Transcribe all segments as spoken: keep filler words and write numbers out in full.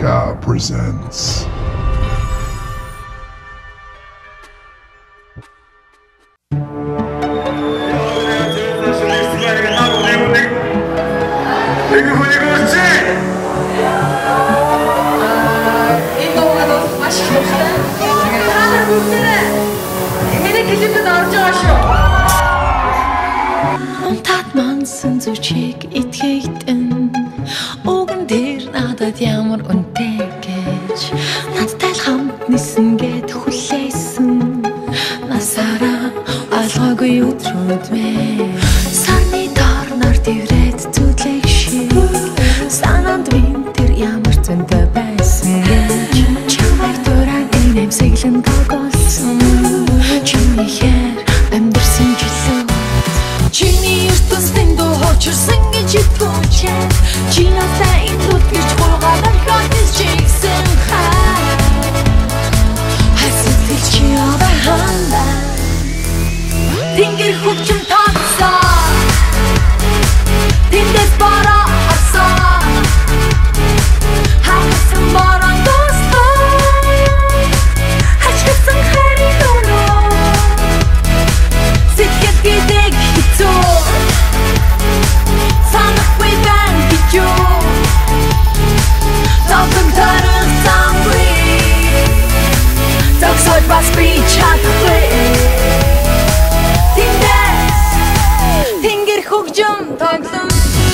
Saga presents. Зүчиг итгэгдэн уган дээр надад ямар үнэтэй гэж надтай хамт нисэн гэд хүлээсэн насаараа алгаагүй өдрүүд мэ сарны дор нар дэврээд зүтлэх шиг санаанд минь тэр ямар зөнтэй байсан гэж чамайг дуран инэмсэглэн тоглосоор чиний хэр амьдэрсэн жилүү чиний ертөнцийн дуу хоочирсан гэж итгэвчээ чинасаа интүүд гэж гуйгаад хатис чигсэн хаа хасэтэл чи яваа ханда тэнгэр хөгжим тоглосоор тэндээс бараа асаа хагасан бараа достоо хачсан харин дөрөө сэтгэл гэдэг хэцүү санахгүй байна гэж юу Зовлон тарих замгүй Зогсоод бас би чадахгүй Тэндээс тэнгэр хөгжим тоглоом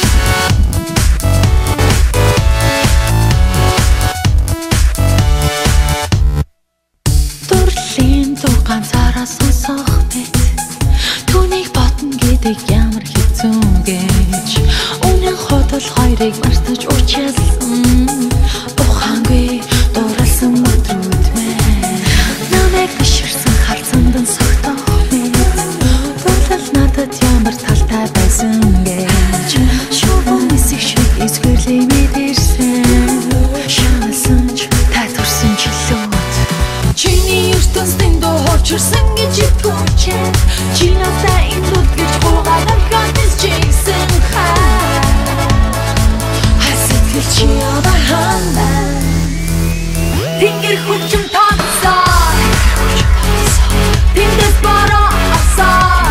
Дурлийн дуу ганцаараа сонсох мэт Түүнийг ботно гэдэг ямар хэцүү гэж Үнэн хотол хоёрыг мартаж уучаалсан Ухаангүй дууралсан өдрүүд мэ Намайг биширсэн харцандан согтох мэт Дурлал надад ямар талтай байсан гэж Шувуу нисэх шиг эсгэрлээ мэдэрсэн Шаналсан ч тайтурсан чөлөөт Чиний ертөнцийн дуу хоочирсан гэж итгэвчээ Чинасаа интүүд гэж гуйгаад хатис чигсэн хаа Хасэтгэл чи яваа ханда Тэнгэр хөгжим тоглосоор Тэндээс бараа асаа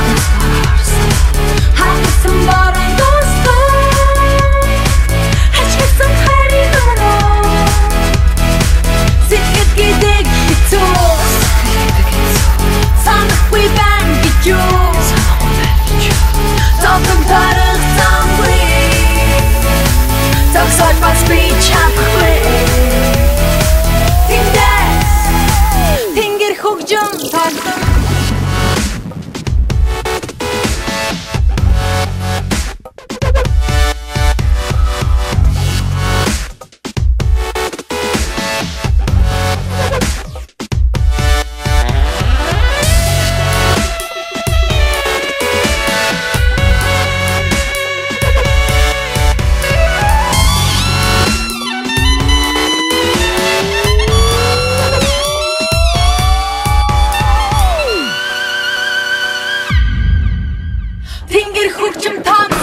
Хагасан бараа достоо Хачсан харин дөрөө Сэтгэл гэдэг хэцүү Санахгүй байна гэж юу Зовлон тарих замгүй Зогсоод бас би чадахгүй Тэндээс тэнгэр хөгжим тоглоом Тэнгэр хөгжим тоглоом